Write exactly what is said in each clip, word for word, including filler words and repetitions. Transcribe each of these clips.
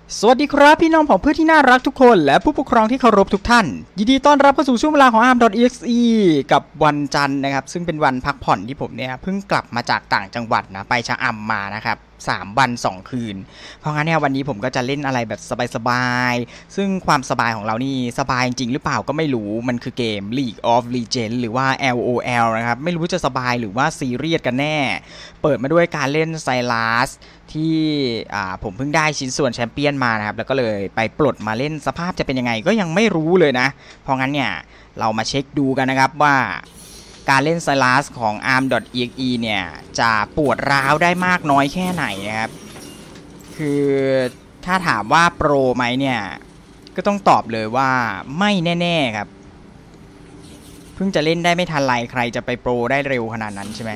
สวัสดีครับพี่น้องของเพื่อนที่น่ารักทุกคนและผู้ปกครองที่เคารพทุกท่านยินดีต้อนรับเข้าสู่ช่วงเวลาของ อาร์ม ดอท อี เอ็กซ์ อี กับวันจันทร์นะครับซึ่งเป็นวันพักผ่อนที่ผมเนี่ยเพิ่งกลับมาจากต่างจังหวัดนะไปชะอำมานะครับสามวันสองคืนเพราะงั้นเนี่ยวันนี้ผมก็จะเล่นอะไรแบบสบายๆซึ่งความสบายของเรานี่สบายจริงหรือเปล่าก็ไม่รู้มันคือเกม League of Legends หรือว่า แอล โอ แอล นะครับไม่รู้จะสบายหรือว่าซีเรียสกันแน่เปิดมาด้วยการเล่นไซลัสที่ผมเพิ่งได้ชิ้นส่วนแชมเปี้ยนมานะครับแล้วก็เลยไปปลดมาเล่นสภาพจะเป็นยังไงก็ยังไม่รู้เลยนะเพราะงั้นเนี่ยเรามาเช็คดูกันนะครับว่าการเล่นไซลัสของ อาร์ม ดอท อี เอ็กซ์ อี เนี่ยจะปวดร้าวได้มากน้อยแค่ไหนนะครับคือถ้าถามว่าโปรไหมเนี่ยก็ต้องตอบเลยว่าไม่แน่ๆครับเพิ่งจะเล่นได้ไม่ทันไรใครจะไปโปรได้เร็วขนาดนั้นใช่ไหม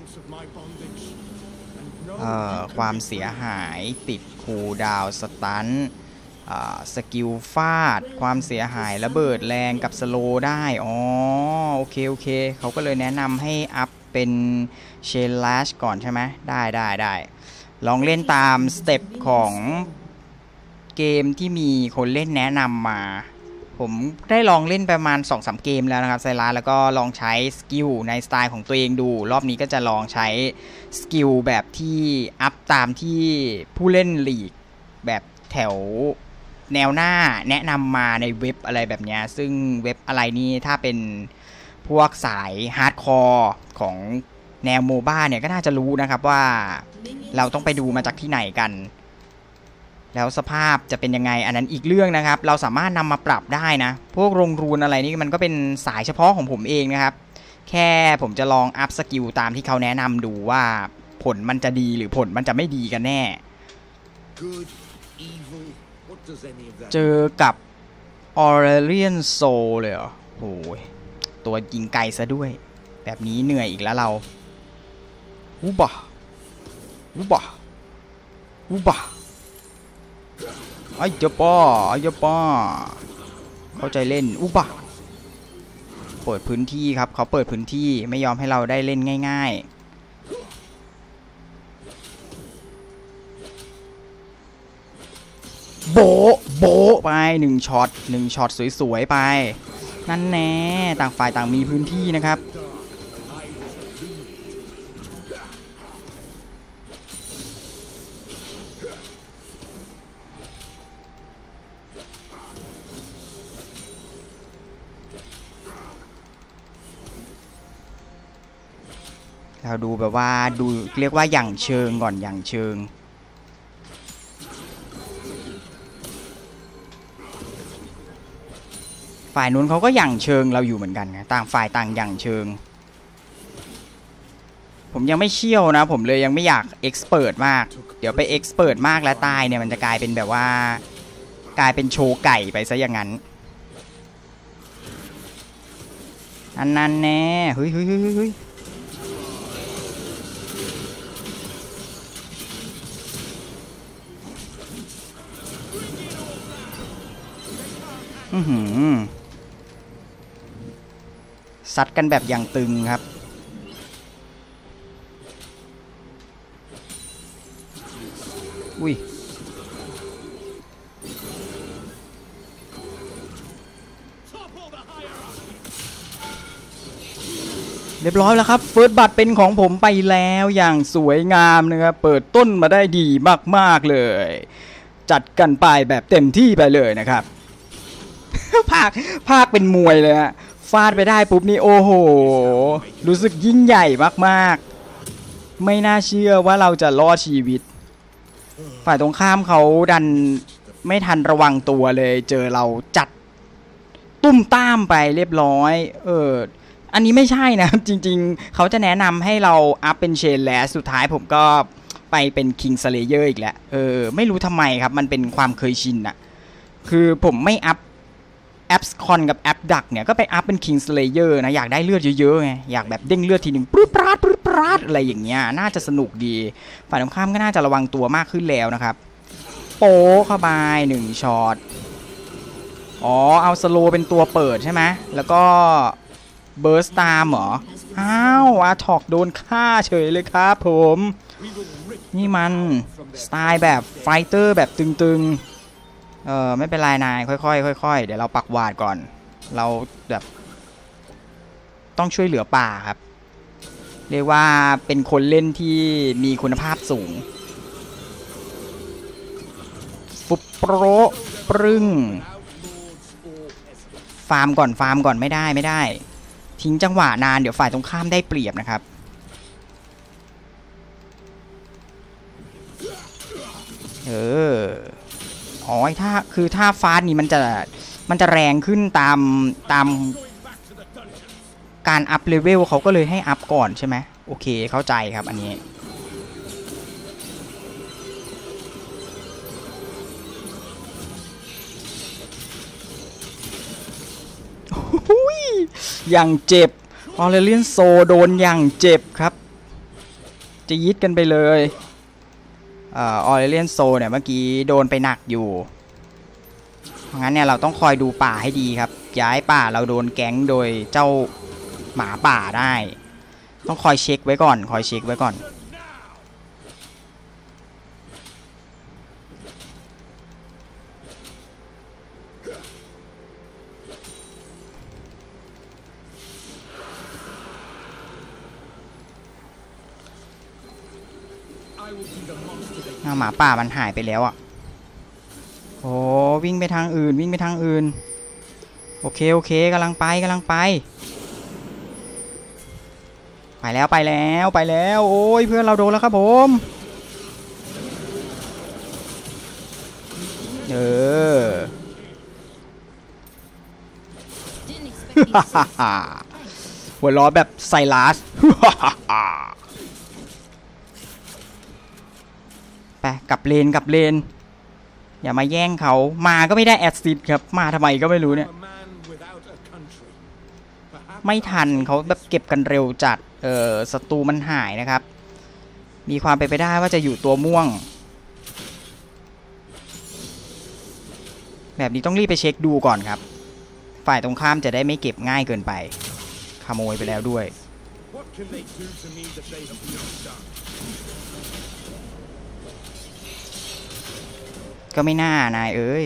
ความเสียหายติดคูลดาวน์สตันสกิลฟาดความเสียหายระเบิดแรงกับสโลได้อ๋อโอเคโอเคเขาก็เลยแนะนำให้อัพเป็นเชนลัชก่อนใช่ไหมได้ได้ได้ลองเล่นตามสเต็ปของเกมที่มีคนเล่นแนะนำมาผมได้ลองเล่นประมาณ สองสาม เกมแล้วนะครับไซรัสแล้วก็ลองใช้สกิลในสไตล์ของตัวเองดูรอบนี้ก็จะลองใช้สกิลแบบที่อัพตามที่ผู้เล่นลีกแบบแถวแนวหน้าแนะนำมาในเว็บอะไรแบบนี้ซึ่งเว็บอะไรนี่ถ้าเป็นพวกสายฮาร์ดคอร์ของแนวโมบ้าเนี่ยก็น่าจะรู้นะครับว่าเราต้องไปดูมาจากที่ไหนกันแล้วสภาพจะเป็นยังไงอันนั้นอีกเรื่องนะครับเราสามารถนำมาปรับได้นะพวกโรงรูนอะไรนี่มันก็เป็นสายเฉพาะของผมเองนะครับแค่ผมจะลองอัพสกิลตามที่เขาแนะนำดูว่าผลมันจะดีหรือผลมันจะไม่ดีกันแน่เจอกับ Aurelion Sol เลยเหรอโอ้ยตัวยิงไกลซะด้วยแบบนี้เหนื่อยอีกแล้วเราอุบะอุบะอุบะไอ้เจ้าป้อไอ้เจ้าป้อเข้าใจเล่นอุบะเปิดพื้นที่ครับเขาเปิดพื้นที่ไม่ยอมให้เราได้เล่นง่ายๆโบโบไปหนึ่งช็อตหนึ่งช็อตสวยๆไปนั่นแน่ต่างฝ่ายต่างมีพื้นที่นะครับเราดูแบบว่าดูเรียกว่าอย่างเชิงก่อนอย่างเชิงฝ่ายนู้นเขาก็อย่างเชิงเราอยู่เหมือนกันนะต่างฝ่ายต่างอย่างเชิงผมยังไม่เชี่ยวนะผมเลยยังไม่อยากเอ็กซ์เพิร์ทมากเดี๋ยวไปเอ็กซ์เพิร์ทมากแล้วตายเนี่ยมันจะกลายเป็นแบบว่ากลายเป็นโชว์ไก่ไปซะอย่างนั้นอันนั้นแน่เฮ้ยเฮ้ยเฮ้ยเฮ้ยอือหือซัดกันแบบอย่างตึงครับอุ้ยเรียบร้อยแล้วครับเฟิร์สบัตเป็นของผมไปแล้วอย่างสวยงามนะครับเปิดต้นมาได้ดีมากๆเลยจัดกันไปแบบเต็มที่ไปเลยนะครับภาคภาคเป็นมวยเลยฮะฟาดไปได้ปุ๊บนี่โอ้โหรู้สึกยิ่งใหญ่มากๆไม่น่าเชื่อว่าเราจะรอดชีวิตฝ่ายตรงข้ามเขาดันไม่ทันระวังตัวเลยเจอเราจัดตุ้มต้ามไปเรียบร้อยเอออันนี้ไม่ใช่นะจริงๆเขาจะแนะนำให้เราอัพเป็นเชนแลสสุดท้ายผมก็ไปเป็นคิงสเลเยอร์อีกแล้วเออไม่รู้ทำไมครับมันเป็นความเคยชินอะคือผมไม่อัพแอปคอนกับแอปดักเนี่ยก็ไปอัพเป็น King Slayer นะอยากได้เลือดเยอะๆไงอยากแบบเด้งเลือดทีหนึ่งปรึ๊ดปราดปรึ๊ดปราดอะไรอย่างเงี้ยน่าจะสนุกดีฝ่ายตรงข้ามก็น่าจะระวังตัวมากขึ้นแล้วนะครับโป๊เข้าไปหนึ่งช็อตอ๋อเอาสโลเป็นตัวเปิดใช่ไหมแล้วก็เบิร์สตามเหรออ้าวอาท็อกโดนฆ่าเฉยเลยครับผมนี่มันสไตล์แบบไฟเตอร์แบบตึงๆเออไม่เป็นไรนายค่อยๆค่อยๆเดี๋ยวเราปักหวาดก่อนเราแบบต้องช่วยเหลือป่าครับเรียกว่าเป็นคนเล่นที่มีคุณภาพสูงฟุบโปรปรึ้งฟาร์มก่อนฟาร์มก่อนไม่ได้ไม่ได้ทิ้งจังหวะนานเดี๋ยวฝ่ายตรงข้ามได้เปรียบนะครับเอออ๋อถ้าคือถ้าฟาสนี่มันจะมันจะแรงขึ้นตามตามการอัพเลเวลเขาก็เลยให้อัพก่อนใช่ไหมโอเคเข้าใจครับอันนี้อย่างเจ็บออเรเลียนโซโดนอย่างเจ็บครับจะยิดกันไปเลยออเรเลียนโซเนี่ยเมื่อกี้โดนไปหนักอยู่เพราะงั้นเนี่ยเราต้องคอยดูป่าให้ดีครับย้ายป่าเราโดนแก๊งโดยเจ้าหมาป่าได้ต้องคอยเช็คไว้ก่อนคอยเช็คไว้ก่อนหมาป่ามันหายไปแล้วอ่ะโอ้วิ่งไปทางอื่นวิ่งไปทางอื่นโอเคโอเคกำลังไปกำลังไปไปแล้วไปแล้วไปแล้วโอ้ยเพื่อนเราโดนแล้วครับผมเออหัวล้อแบบไซรัสไปกลับเลนกลับเลนอย่ามาแย่งเขามาก็ไม่ได้แอดซิดครับมาทำไมก็ไม่รู้เนี่ยไม่ทันเขาแบบเก็บกันเร็วจัดเออศัตรูมันหายนะครับมีความเป็นไปได้ว่าจะอยู่ตัวม่วงแบบนี้ต้องรีบไปเช็คดูก่อนครับฝ่ายตรงข้ามจะได้ไม่เก็บง่ายเกินไปขโมยไปแล้วด้วยก็ไม่น่านายเอ้ย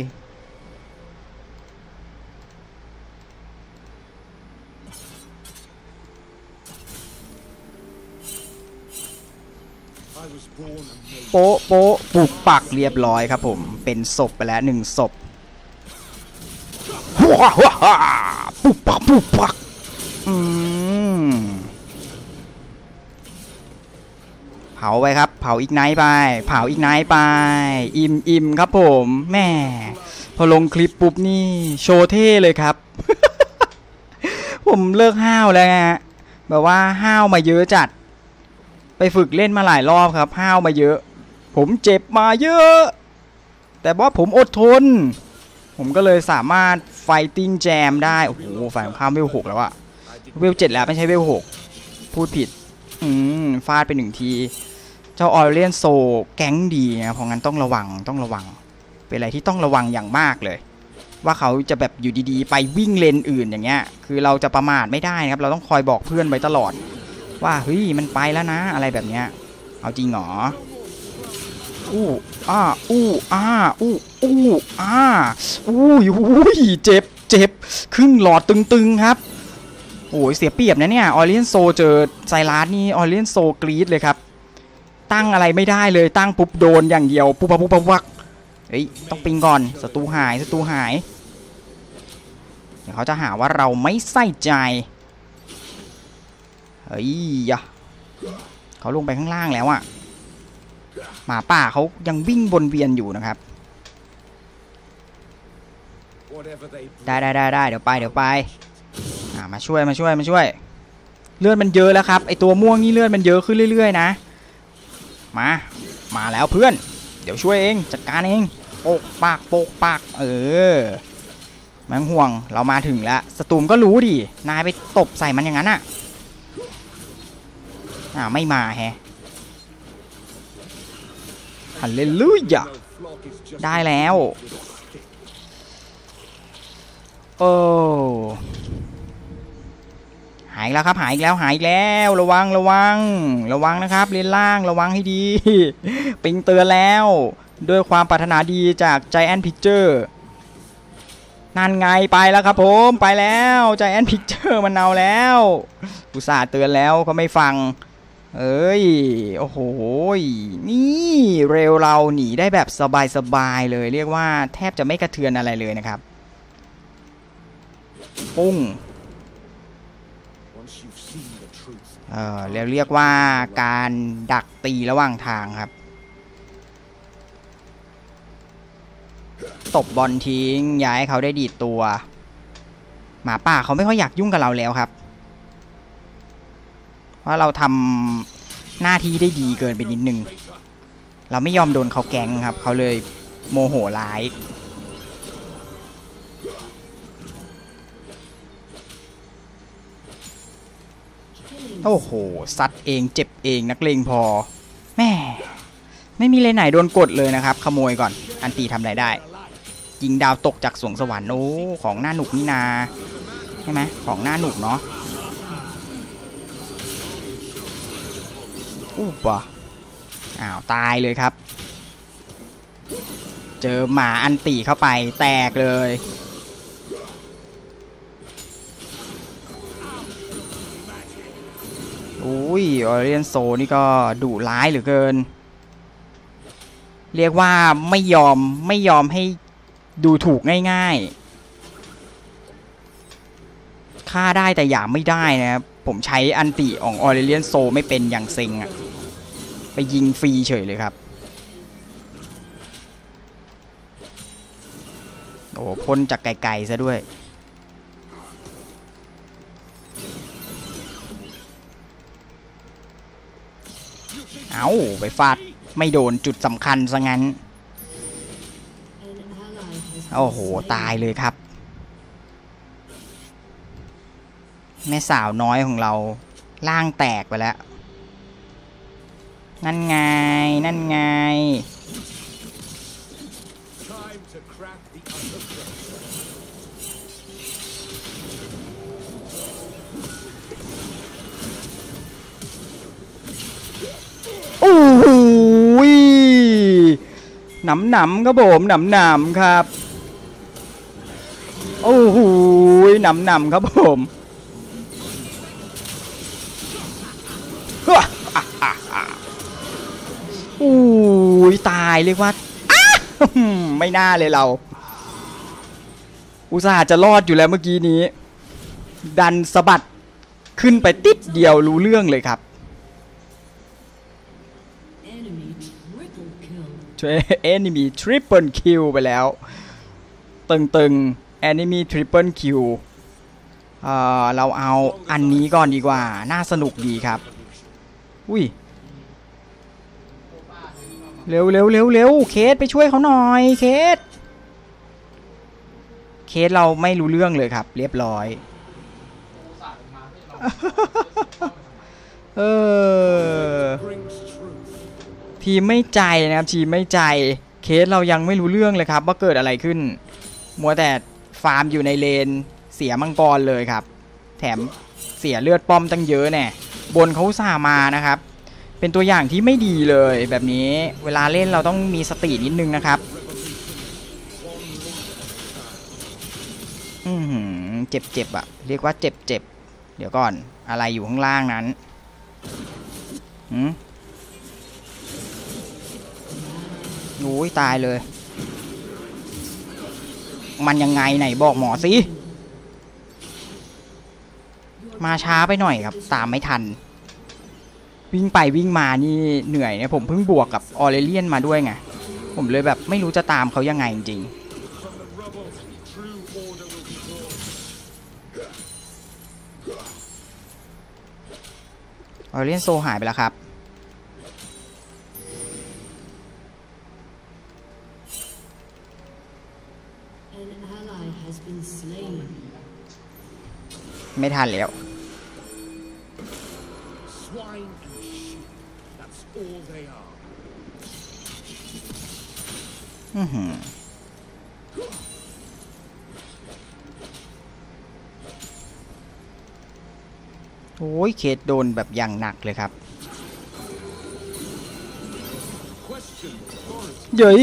โป๊ะโป๊ะปุกปักเรียบร้อยครับผมเป็นศพไปแล้วหนึ่งศพปุกปักปุกปักอืมเผาไปครับเผาอีกไนท์ไปเผาอีกไนท์ไปอิ่มอิ่มครับผมแม่พอลงคลิปปุ๊บนี่โชว์เท่เลยครับ ผมเลิกห้าวแล้วฮะแบบว่าห้าวมาเยอะจัดไปฝึกเล่นมาหลายรอบครับห้าวมาเยอะผมเจ็บมาเยอะแต่ว่าผมอดทนผมก็เลยสามารถไฟติ้งแจมได้โอ้โหฝ่ายข้ามเวลหกแล้วอะเวลเจ็ดแล้วไม่ใช่เวลหกพูดผิดอืมฟาดไปหนึ่งทีเจ้าออเรียนโซแก๊งดีนะเพราะงั้นต้องระวังต้องระวังเป็นอะไรที่ต้องระวังอย่างมากเลยว่าเขาจะแบบอยู่ดีๆไปวิ่งเลนอื่นอย่างเงี้ยคือเราจะประมาทไม่ได้ครับเราต้องคอยบอกเพื่อนไว้ตลอดว่าเฮ้ยมันไปแล้วนะอะไรแบบเนี้ยเอาจริงเหรออู้อ้าอู้อ้าอู้อู้อ้าอู้ยเจ็บเจ็บครึ่งหลอดตึงๆครับโอ้ยเสียเปรียบนะเนี่ยออเรียนโซเจอไซรัสนี่ออเรียนโซกรี๊ดเลยครับตั้งอะไรไม่ได้เลยตั้งปุ๊บโดนอย่างเดียวปุ๊บปุ๊บปุ๊บวักเฮ้ยต้องปิงก่อนศัตรูหายศัตรูหายเดี๋ยวเขาจะหาว่าเราไม่ใส่ใจเฮ้ยยะเขาลงไปข้างล่างแล้วอะหมาป่าเขายังวิ่งวนเวียนอยู่นะครับได้ได้ได้ได้เดี๋ยวไปเดี๋ยวไปอ่ามาช่วยมาช่วยมาช่วยเลือดมันเยอะแล้วครับไอตัวม่วงนี่เลือดมันเยอะขึ้นเรื่อยๆนะมามาแล้วเพื่อนเดี๋ยวช่วยเองจัดการเองโปกปากโปกปากเออไม่ต้องห่วงเรามาถึงแล้วสตูมก็รู้ดินายไปตบใส่มันอย่างนั้นอ่ะอ่าไม่มาแฮะฮัลเลลูยาได้แล้วโอ้หายแล้วครับหายอีกแล้วหายอีกแล้วระวังระวังระวังนะครับเลนล่างระวังให้ดีปิงเตือนแล้วด้วยความปรารถนาดีจาก Giant Picture นั่นไงไปแล้วครับผมไปแล้ว Giant Picture มันเอาแล้วอุตส่าห์เตือนแล้วก็ไม่ฟังเอ้ยโอ้โหนี่เร็วเราหนีได้แบบสบายๆเลยเรียกว่าแทบจะไม่กระเทือนอะไรเลยนะครับปุ้งเออแล้วเรียกว่าการดักตีระหว่างทางครับตบบอลทิ้งย้ายเขาได้ดีดตัวหมาป่าเขาไม่ค่อยอยากยุ่งกับเราแล้วครับเพราะเราทำหน้าที่ได้ดีเกินไปนิดนึงเราไม่ยอมโดนเขาแกงครับเขาเลยโมโหร้ายโอ้โหซัดเองเจ็บเองนักเลงพอแม่ไม่มีเลยไหนโดนกดเลยนะครับขโมยก่อนอันตีทำอะไรได้ยิงดาวตกจากสวงสวรรค์โอ้ของหน้าหนุกนี่นาใช่ไหมของหน้าหนุกเนาะอู้ปะอ้าวตายเลยครับเจอหมาอันตีเข้าไปแตกเลยอุ้ยออเรียนโซนี่ก็ดุร้ายเหลือเกินเรียกว่าไม่ยอมไม่ยอมให้ดูถูกง่ายๆฆ่าได้แต่หยามไม่ได้นะครับผมใช้อันติของออเรเลียนโซไม่เป็นอย่างเซ็งอะไปยิงฟรีเฉยเลยครับโอ้พ่นจากไกลๆซะด้วยเอาไปฟาดไม่โดนจุดสำคัญซะงั้นโอ้โหตายเลยครับแม่สาวน้อยของเราล่างแตกไปแล้วนั่นไงนั่นไงโอ้โหหนำหนำครับผมหนำหนำครับโอ้โหหนำหนำครับผมอู้ยตายเรียกว่าไม่น่าเลยเราอุตส่าห์จะรอดอยู่แล้วเมื่อกี้นี้ดันสะบัดขึ้นไปติดเดียวรู้เรื่องเลยครับช่วย enemy triple kill ไปแล้วตึงๆ enemy triple kill เอ่อเราเอาอันนี้ก่อนดีกว่าน่าสนุกดีครับอุ้ยเร็วเร็วเร็วเร็วเคสไปช่วยเขาหน่อยเคสเคสเราไม่รู้เรื่องเลยครับเรียบร้อยเออทีมไม่ใจนะครับทีมไม่ใจเคสเรายังไม่รู้เรื่องเลยครับว่าเกิดอะไรขึ้นมัวแต่ฟาร์มอยู่ในเลนเสียมังกรเลยครับแถมเสียเลือดป้อมตั้งเยอะแน่บนเขาสามานะครับเป็นตัวอย่างที่ไม่ดีเลยแบบนี้เวลาเล่นเราต้องมีสตินิดนึงนะครับอืมเจ็บเจ็บอะเรียกว่าเจ็บเจ็บเดี๋ยวก่อนอะไรอยู่ข้างล่างนั้นอืมโอ้ยตายเลยมันยังไงไหนบอกหมอสิมาช้าไปหน่อยครับตามไม่ทันวิ่งไปวิ่งมานี่เหนื่อยเนี่ยผมเพิ่งบวกกับออเรเลียนมาด้วยไงผมเลยแบบไม่รู้จะตามเขายังไงจริงออเรเลียนโซหายไปแล้วครับไม่ทันแล้วอือหือโอ้ยเคสโดนแบบอย่างหนักเลยครับเย้ย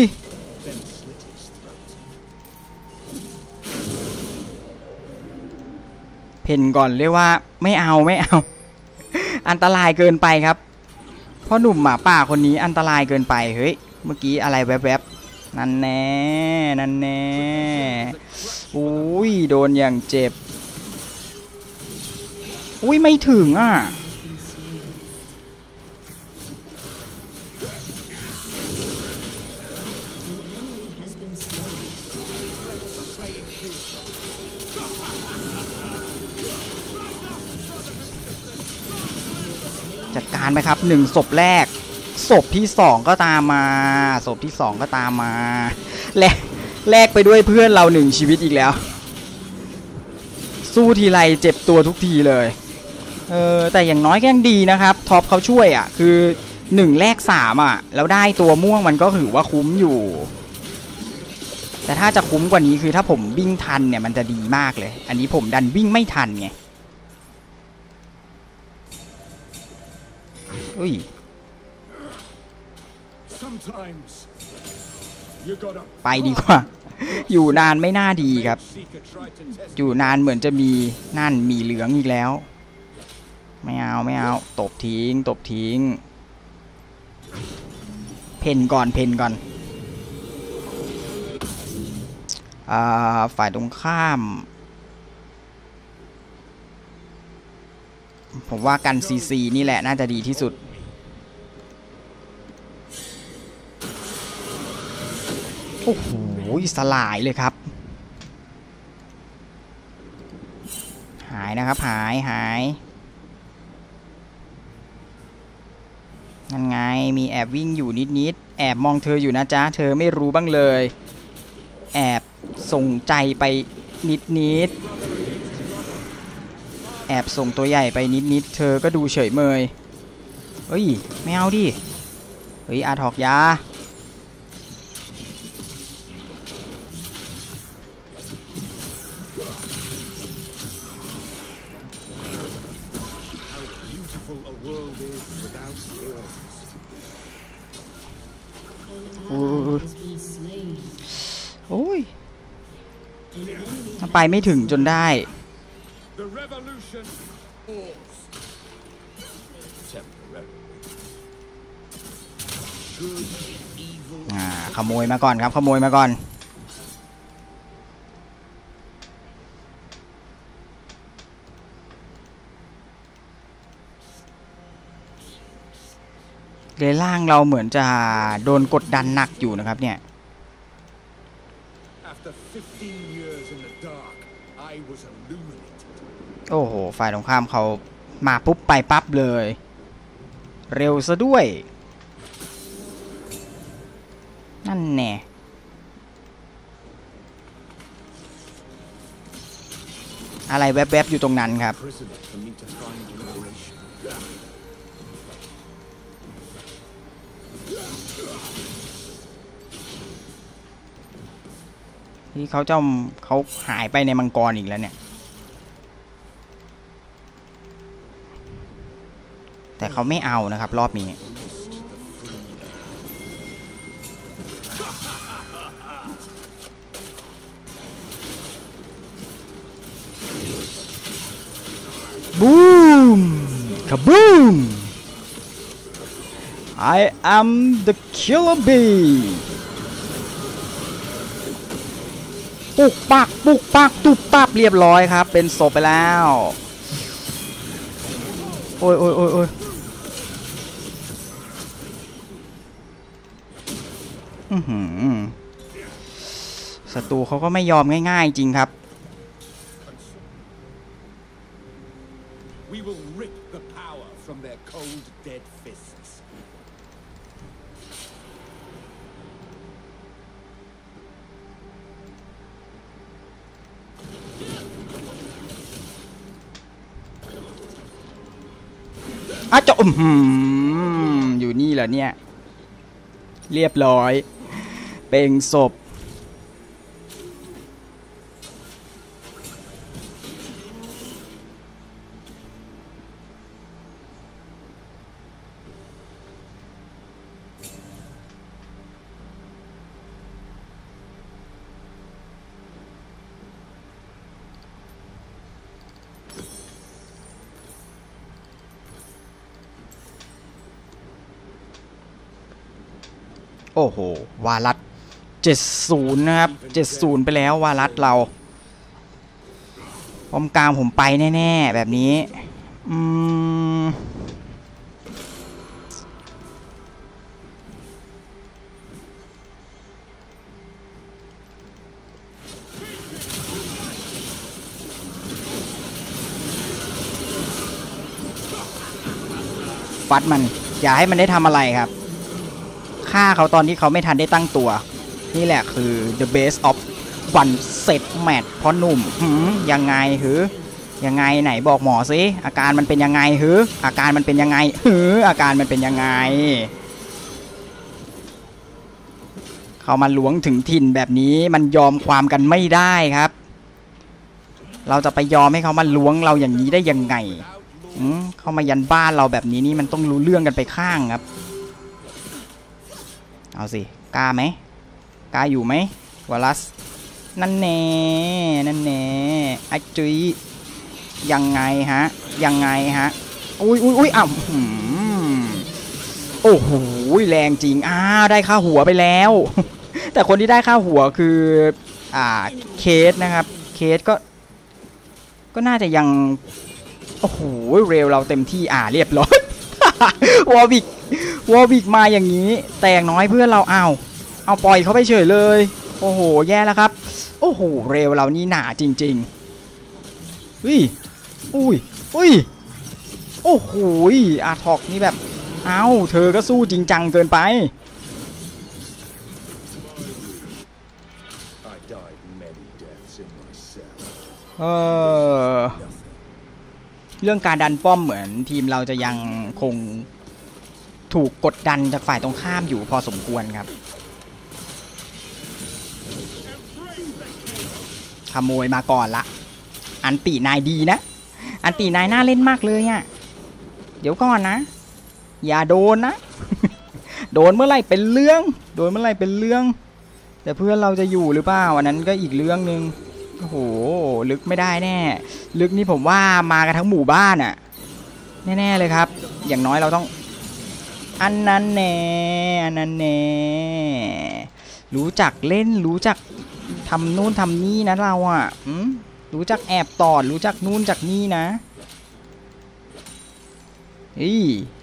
เพนก่อนเรียกว่าไม่เอาไม่เอา อันตรายเกินไปครับเพราะหนุ่มหมาป่าคนนี้อันตรายเกินไปเฮ้ยเมื่อกี้อะไรแวบๆนั่นแน่นั่นแน่อุ้ยโดนอย่างเจ็บอุ้ยไม่ถึงอ่ะจัดการไปครับหนึ่งศพแรกศพที่สองก็ตามมาศพที่สองก็ตามมาแลกแลกไปด้วยเพื่อนเราหนึ่งชีวิตอีกแล้วสู้ทีไรเจ็บตัวทุกทีเลยเออแต่อย่างน้อยก็ยังดีนะครับท็อปเขาช่วยอ่ะคือหนึ่งแลกสามอ่ะแล้วได้ตัวม่วงมันก็ถือว่าคุ้มอยู่แต่ถ้าจะคุ้มกว่านี้คือถ้าผมวิ่งทันเนี่ยมันจะดีมากเลยอันนี้ผมดันวิ่งไม่ทันไงอุ้ยไปดีกว่าอยู่นานไม่น่าดีครับอยู่นานเหมือนจะมีนั่นมีเหลืองอีกแล้วไม่เอาไม่เอาตบทิ้งตบทิ้งเพนก่อนเพนก่อนอ่าฝ่ายตรงข้ามผมว่ากันซีซีนี่แหละน่าจะดีที่สุดโอ้โหสลายเลยครับหายนะครับหายหายนั่นไงมีแอบวิ่งอยู่นิดๆแอบมองเธออยู่นะจ๊ะเธอไม่รู้บ้างเลยแอบส่งใจไปนิดๆแอบส่งตัวใหญ่ไปนิดๆเธอก็ดูเฉยเมยเฮ้ยไม่เอาดิเฮ้ยอาถอกยาโอ้ยไปไม่ถึงจนได้อ่าขโมยมาก่อนครับขโมยมาก่อนเลนล่างเราเหมือนจะโดนกดดันหนักอยู่นะครับเนี่ยโอ้โหฝ่ายตรงข้ามเขามาปุ๊บไปปั๊บเลยเร็วซะด้วยนั่นแน่อะไรแวบๆอยู่ตรงนั้นครับที่เขาจะเขาหายไปในมังกรอีกแล้วเนี่ยแต่เขาไม่เอานะครับรอบนี้บูมคาบูม I am the killer beeปุกปักปุกปักตุบปับเรียบร้อยครับเป็นศพไปแล้วโอ้ยโอ้ยโอ้ยโอ้ยอือหือศัตรูเขาก็ไม่ยอมง่ายๆจริงครับอาจจะอืมอยู่นี่เหรอเนี่ยเรียบร้อยเป็นศพโอ้โหวาลัดเจ็ดศูนย์นะครับเจ็ดศูนย์ไปแล้ววาลัดเราป้อมกลางผมไปแน่ๆแบบนี้อืมฟัดมันอย่าให้มันได้ทำอะไรครับฆ่าเขาตอนที่เขาไม่ทันได้ตั้งตัวนี่แหละคือ the best of one set match เพราะหนุ่มหืมยังไงหือยังไงไหนบอกหมอสิอาการมันเป็นยังไงหืออาการมันเป็นยังไงหืออาการมันเป็นยังไงเขามาล้วงถึงถิ่นแบบนี้มันยอมความกันไม่ได้ครับเราจะไปยอมให้เขามาล้วงเราอย่างนี้ได้ยังไงเข้ามายันบ้านเราแบบนี้นี่มันต้องรู้เรื่องกันไปข้างครับเอาสิกล้าไหมกล้าอยู่ไหมวอลัสนั่นแน่นั่นแน่ไอจุยยังไงฮะยังไงฮะอุ้ยอุ้ยอุ้ยอ่ะโอ้โหแรงจริงอ้าได้ค่าหัวไปแล้วแต่คนที่ได้ค่าหัวคืออ่าเคสนะครับเคสก็ก็น่าจะยังโอ้โหเร็วเราเต็มที่อ่าเรียบร้อยวอร์บิกวอร์บิกมาอย่างนี้แต่อย่างน้อยเพื่อนเราเอาเอาปล่อยเขาไปเฉยเลยโอ้โหแย่แล้วครับโอ้โหเร็วเรานี่หนาจริงๆอุ้ยอุ้ยอุ้ยโอ้โหอาร์ทอกนี่แบบเอ้าเธอก็สู้จริงจังเกินไปเออเรื่องการดันป้อมเหมือนทีมเราจะยังคงถูกกดดันจากฝ่ายตรงข้ามอยู่พอสมควรครับขโมยมาก่อนละอันตีนายดีนะอันตีนายน่าเล่นมากเลยอ่ะเดี๋ยวก่อนนะอย่าโดนนะ โดนเมื่อไหร่เป็นเรื่องโดนเมื่อไหร่เป็นเรื่องแต่เพื่อนเราจะอยู่หรือเปล่าอันนั้นก็อีกเรื่องนึงโอ้โหลึกไม่ได้แน่ลึกนี่ผมว่ามากันทั้งหมู่บ้านอ่ะแน่ๆเลยครับอย่างน้อยเราต้องอันนั้นแน่อันนั้นแน่รู้จักเล่นรู้จักทำนู่นทำนี่นะเราอ่ะรู้จักแอบตอดรู้จักนู่นจากนี่นะอี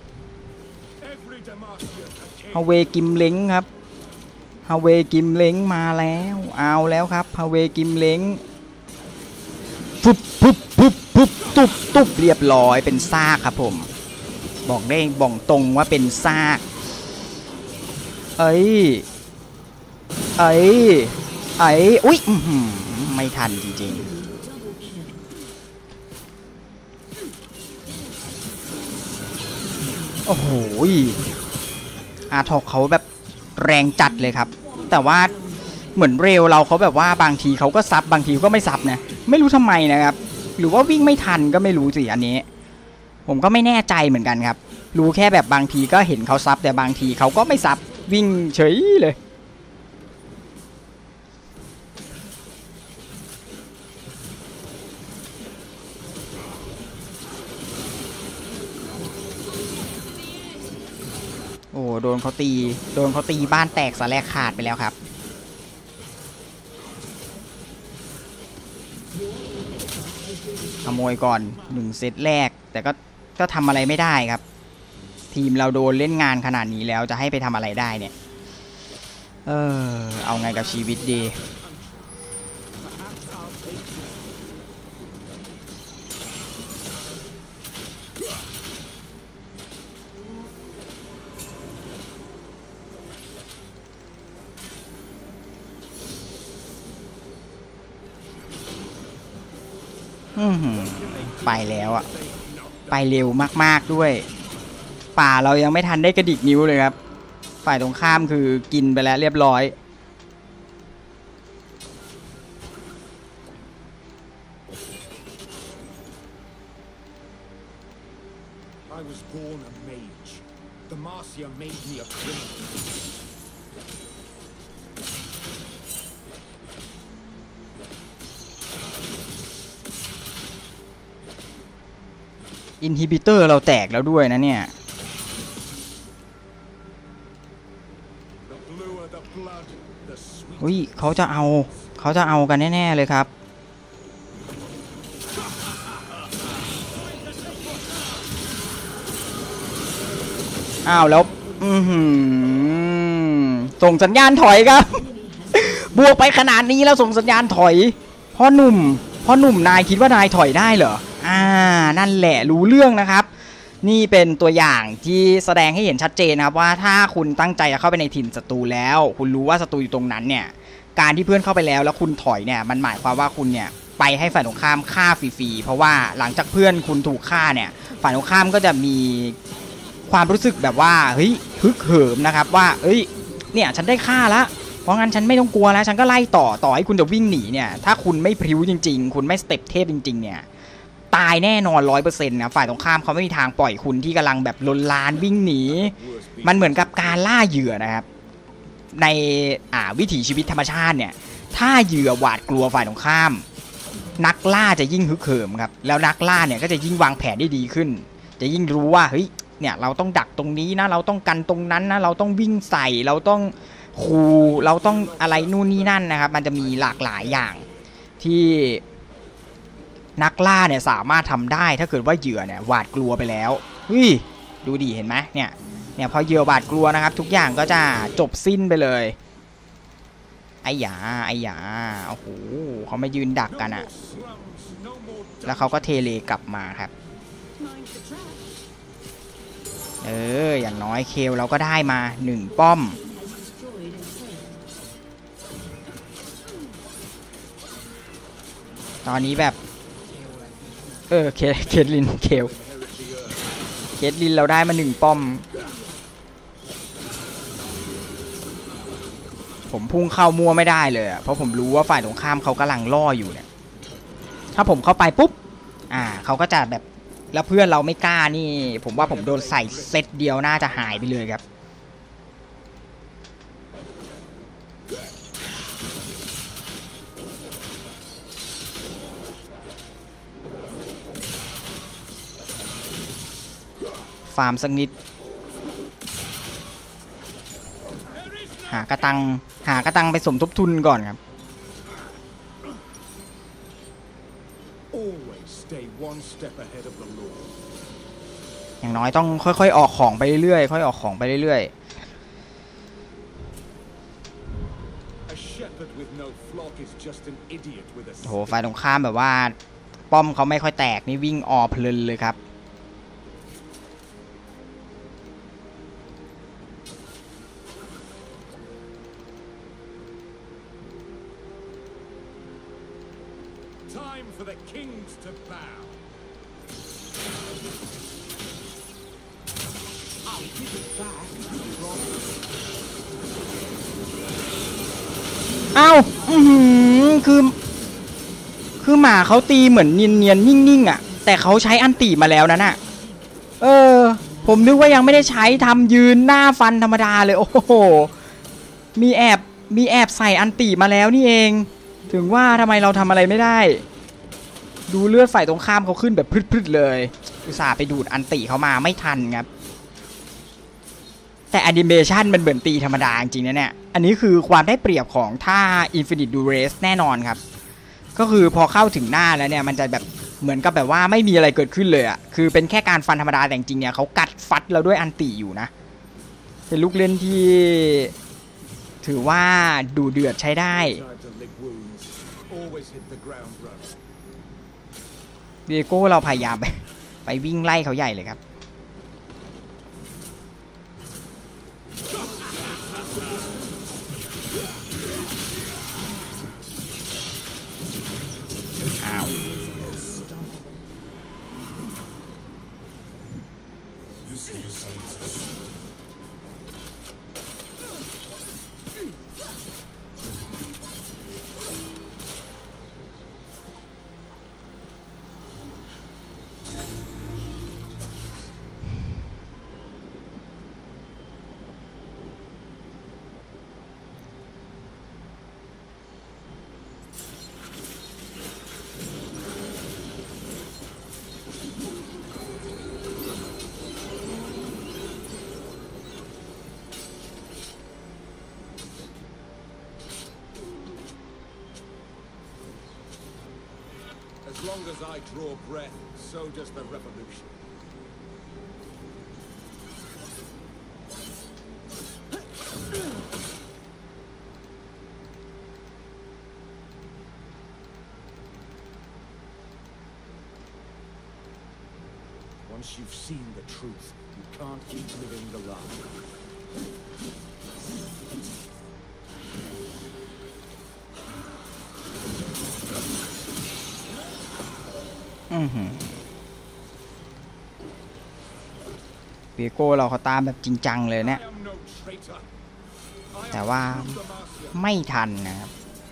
ฮาเวกิมเล้งครับฮาเวกิมเล้งมาแล้วเอาแล้วครับฮาเวกิมเล้งปุ๊บปุ๊บปุ๊บปุ๊บตุ๊บตุ๊บเรียบร้อยเป็นซากครับผมบอกได้บอกตรงว่าเป็นซากเอ้ยเอ้ยเอ้ยอุ๊ยไม่ทันจริงๆโอ้โหอาร์ทอกเขาแบบแรงจัดเลยครับแต่ว่าเหมือนเร็วเราเขาแบบว่าบางทีเขาก็ซับบางทีก็ไม่ซับนะไม่รู้ทำไมนะครับหรือว่าวิ่งไม่ทันก็ไม่รู้สิอันนี้ผมก็ไม่แน่ใจเหมือนกันครับรู้แค่แบบบางทีก็เห็นเขาซับแต่บางทีเขาก็ไม่ซับวิ่งเฉยเลยโอ้โดนเขาตีโดนเขาตีบ้านแตกสลายขาดไปแล้วครับขโมยก่อนหนึ่งเซตแรกแต่ก็ก็ทำอะไรไม่ได้ครับทีมเราโดนเล่นงานขนาดนี้แล้วจะให้ไปทำอะไรได้เนี่ยเออเอาไงกับชีวิตดีไปแล้วอะไปเร็วมากๆด้วยป่าเรายังไม่ทันได้กระดิกนิ้วเลยครับฝ่ายตรงข้ามคือกินไปแล้วเรียบร้อยอินฮิบิเตอร์เราแตกแล้วด้วยนะเนี่ยอุ้ยเขาจะเอาเขาจะเอากันแน่ๆเลยครับอ้าวแล้วอือหือส่งสัญญาณถอยครับ บวกไปขนาดนี้แล้วส่งสัญญาณถอยพ่อหนุ่มพ่อหนุ่มนายคิดว่านายถอยได้เหรออ่านั่นแหละรู้เรื่องนะครับนี่เป็นตัวอย่างที่แสดงให้เห็นชัดเจนนะครับว่าถ้าคุณตั้งใจจะเข้าไปในถิ่นศัตรูแล้วคุณรู้ว่าศัตรูอยู่ตรงนั้นเนี่ยการที่เพื่อนเข้าไปแล้วแล้วคุณถอยเนี่ยมันหมายความว่าคุณเนี่ยไปให้ฝ่ายตรงข้ามฆ่าฟรีๆเพราะว่าหลังจากเพื่อนคุณถูกฆ่าเนี่ยฝ่ายตรงข้ามก็จะมีความรู้สึกแบบว่าเฮ้ยฮึกเหิมนะครับว่าเอ้ยเนี่ยฉันได้ฆ่าละเพราะงั้นฉันไม่ต้องกลัวแล้วฉันก็ไล่ต่อต่อให้คุณจะวิ่งหนีเนี่ยถ้าคุณไม่พริ้วจริงๆคุณไม่สเต็ปเทพจริงๆเนี่ยตายแน่นอน ร้อยเปอร์เซ็นต์ นะฝ่ายตรงข้ามเขาไม่มีทางปล่อยคุณที่กำลังแบบลนลานวิ่งหนีมันเหมือนกับการล่าเหยื่อนะครับในอ่าวิถีชีวิตธรรมชาติเนี่ยถ้าเหยื่อหวาดกลัวฝ่ายตรงข้ามนักล่าจะยิ่งฮึกเหิมครับแล้วนักล่าเนี่ยก็จะยิ่งวางแผนได้ดีขึ้นจะยิ่งรู้ว่าเฮ้ยเนี่ยเราต้องดักตรงนี้นะเราต้องกันตรงนั้นนะเราต้องวิ่งใส่เราต้องคูเราต้องอะไรนู่นนี่นั่นนะครับมันจะมีหลากหลายอย่างที่นักล่าเนี่ยสามารถทำได้ถ้าเกิดว่าเหยื่อเนี่ยหวาดกลัวไปแล้วเฮ้ยดูดีเห็นไหมเนี่ยเนี่ยพอเหยื่อหวาดกลัวนะครับทุกอย่างก็จะจบสิ้นไปเลยไอ้หยาไอ้หยาโอ้โหเขาไม่ยืนดักกันอะแล้วเขาก็เทเลกลับมาครับเอออย่างน้อยเคลเราก็ได้มาหนึ่งป้อมตอนนี้แบบเออเคเคทลินเคลเคทลินเราได้มาหนึ่งป้อมผมพุ่งเข้ามัวไม่ได้เลยเพราะผมรู้ว่าฝ่ายตรงข้ามเขากำลังล่ออยู่เนี่ยถ้าผมเข้าไปปุ๊บอ่าเขาก็จะแบบแล้วเพื่อนเราไม่กล้านี่ผมว่าผมโดนใส่เซตเดียวน่าจะหายไปเลยครับฟาร์มสักนิดหากระตังหากระตังไปสมทบทุนก่อนครับอย่างน้อยต้องค่อยๆออกของไปเรื่อยๆค่อยออกของไปเรื่อยๆโหฝ่ายตรงข้ามแบบว่าป้อมเขาไม่ค่อยแตกนี่วิ่งออเพลินเลยครับอ้าวอือหือคือคือหมาเขาตีเหมือนเนียนๆนิ่งๆอ่ะแต่เขาใช้อันตีมาแล้วนั่นน่ะเออผมนึกว่ายังไม่ได้ใช้ทำยืนหน้าฟันธรรมดาเลยโอ้โหมีแอบมีแอบใส่อันตีมาแล้วนี่เองถึงว่าทำไมเราทำอะไรไม่ได้ดูเลือดฝ่ายตรงข้ามเขาขึ้นแบบพรึดๆเลยอุตส่าห์ไปดูดอันตีเขามาไม่ทันครับแต่แอนิเมชันมันเหมือนตีธรรมดาจริงๆนะเนี่ยอันนี้คือความได้เปรียบของท่า Infinite Duress แน่นอนครับก็คือพอเข้าถึงหน้าแล้วเนี่ยมันจะแบบเหมือนกับแบบว่าไม่มีอะไรเกิดขึ้นเลยอ่ะคือเป็นแค่การฟันธรรมดาแต่จริงๆเนี่ยเขากัดฟัดเราด้วยอันตีอยู่นะเป็นลูกเล่นที่ถือว่าดูเดือดใช้ได้เดโก้เราพยายามไปไปวิ่งไล่เขาใหญ่เลยครับอ้าว long as I draw breath, so does the revolution. Once you've seen the truth, you can't keep living the lie. อือหือเปียโก้เราเขาตามแบบจริงจังเลยเนี่ยแต่ว่าไม่ทันนะครับ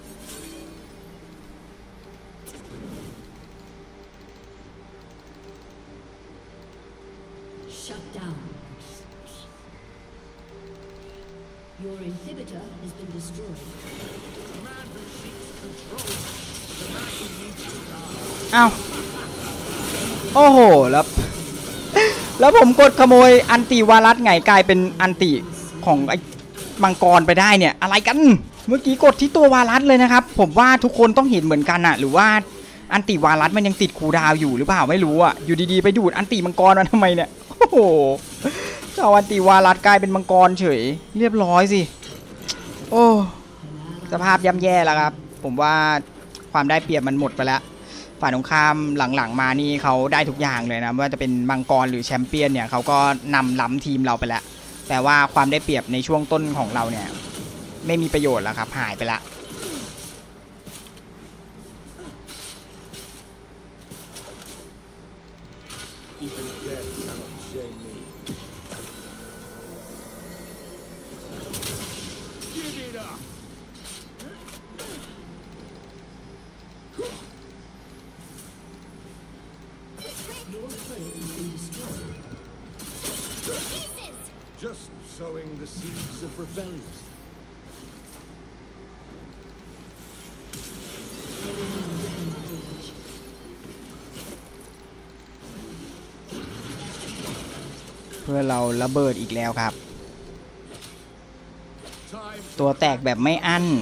Your inhibitor has been destroyed. อ้าวโอ้โหแล้วแล้วผมกดขโมยอันติวารัสไงกลายเป็นอันติของไอ้มังกรไปได้เนี่ยอะไรกันเมื่อกี้กดที่ตัววารัสเลยนะครับผมว่าทุกคนต้องเห็นเหมือนกันอะหรือว่าอันติวารัสมันยังติดคูลดาวน์อยู่หรือเปล่าไม่รู้อะอยู่ดีๆไปดูดอันติมังกรมาทำไมเนี่ยโอ้โหเจ้าอันติวารัสกลายเป็นมังกรเฉยเรียบร้อยสิโอ้สภาพย่ำแย่แล้วครับผมว่าความได้เปรียบมันหมดไปแล้วฝ่ายตรงข้ามหลังๆมานี่เขาได้ทุกอย่างเลยนะไม่ว่าจะเป็นมังกรหรือแชมเปี้ยนเนี่ยเขาก็นำล้ำทีมเราไปแล้วแต่ว่าความได้เปรียบในช่วงต้นของเราเนี่ยไม่มีประโยชน์แล้วครับหายไปละ Just sowing the seeds of rebellion. เพื่อเราระเบิดอีกแล้วครับตัวแตกแบบไม่อั้น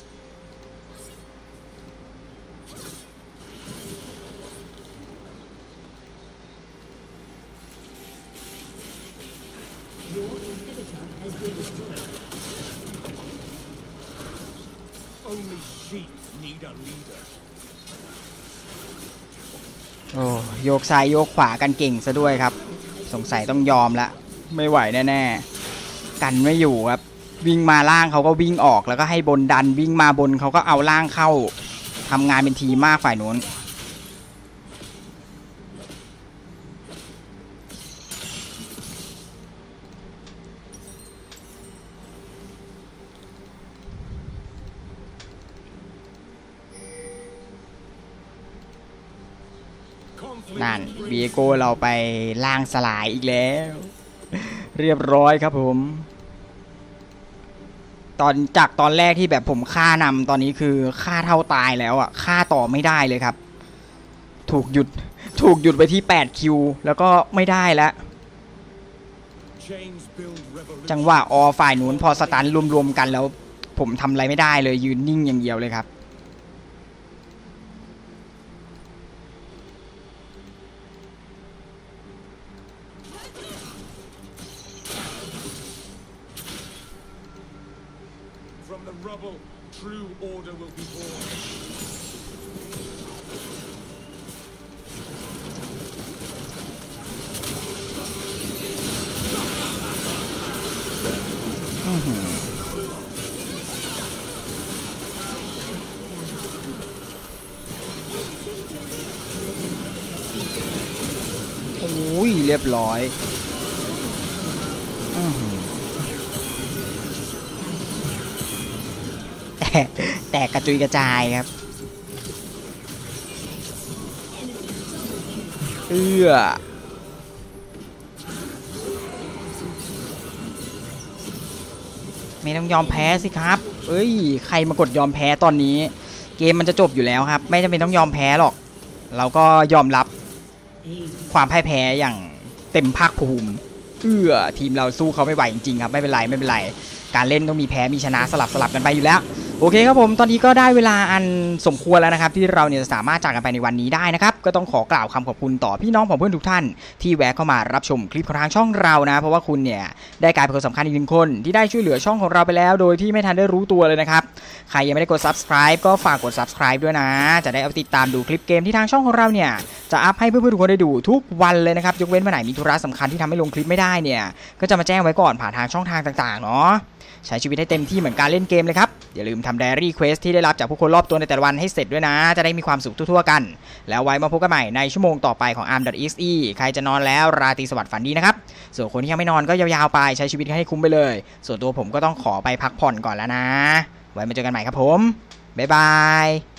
โอ้โยกซ้ายโยกขวากันเก่งซะด้วยครับสงสัยต้องยอมละไม่ไหวแน่ๆกันไม่อยู่ครับวิ่งมาล่างเขาก็วิ่งออกแล้วก็ให้บนดันวิ่งมาบนเขาก็เอาล่างเข้าทำงานเป็นทีมมากฝ่ายโน้นนั่นเบียโก้เราไปล่างสลายอีกแล้วเรียบร้อยครับผมตอนจากตอนแรกที่แบบผมฆ่านำตอนนี้คือฆ่าเท่าตายแล้วอ่ะฆ่าต่อไม่ได้เลยครับถูกหยุดถูกหยุดไปที่แปดคิวแล้วก็ไม่ได้แล้วจังหวะอฝ่ายนู้นพอสตันรวมๆกันแล้วผมทำอะไรไม่ได้เลยยืนนิ่งอย่างเดียวเลยครับ Rubble, true order will be born. โอ้ยเรียบร้อยแตกกระจุยกระจายครับเอื้อไม่ต้องยอมแพ้สิครับเอ้ยใครมากดยอมแพ้ตอนนี้เกมมันจะจบอยู่แล้วครับไม่จำเป็นต้องยอมแพ้หรอกเราก็ยอมรับความพ่ายแพ้อย่างเต็มภาคภูมิเอื้อทีมเราสู้เขาไม่ไหวจริงๆครับไม่เป็นไรไม่เป็นไรการเล่นต้องมีแพ้มีชนะสลับสลับกันไปอยู่แล้วโอโอเคครับผมตอนนี้ก็ได้เวลาอันสมควรแล้วนะครับที่เราเนี่ยจะสามารถจากกันไปในวันนี้ได้นะครับก็ต้องขอกล่าวคำขอบคุณต่อพี่น้องผมเพื่อนทุกท่านที่แวะเข้ามารับชมคลิปของทางช่องเรานะเพราะว่าคุณเนี่ยได้กลายเป็นคนสำคัญอีกหนึ่งคนที่ได้ช่วยเหลือช่องของเราไปแล้วโดยที่ไม่ทันได้รู้ตัวเลยนะครับใครยังไม่ได้กด Subscribe ก็ฝากกด Subscribe ด้วยนะจะได้เอาติดตามดูคลิปเกมที่ทางช่องของเราเนี่ยจะอัพให้เพื่อนๆทุกคนได้ดูทุกวันเลยนะครับยกเว้นวันไหนมีธุระสำคัญที่ทำให้ลงคลิปไม่ได้เนี่ยก็จะมาแจ้งไว้ก่อนผ่านทางช่องทางต่างๆเนาะใช้ชีวิตให้เต็มที่เหมือนการเล่นเกมเลยครับอย่าลืมทำไดอารี่เควสที่ได้รับจากผู้คนรอบตัวในแต่ละวันให้เสร็จด้วยนะจะได้มีความสุขทั่วๆกันแล้วไว้มาพบกันใหม่ในชั่วโมงต่อไปของ อาร์ม ดอท อี เอ็กซ์ อี ใครจะนอนแล้วราตรีสวัสดิ์ฝันดีนะครับส่วนคนที่ยังไม่นอนก็ยาวๆไปใช้ชีวิตให้คุ้มไปเลยส่วนตัวผมก็ต้องขอไปพักผ่อนก่อนแล้วนะไว้มาเจอกันใหม่ครับผมบ๊ายบาย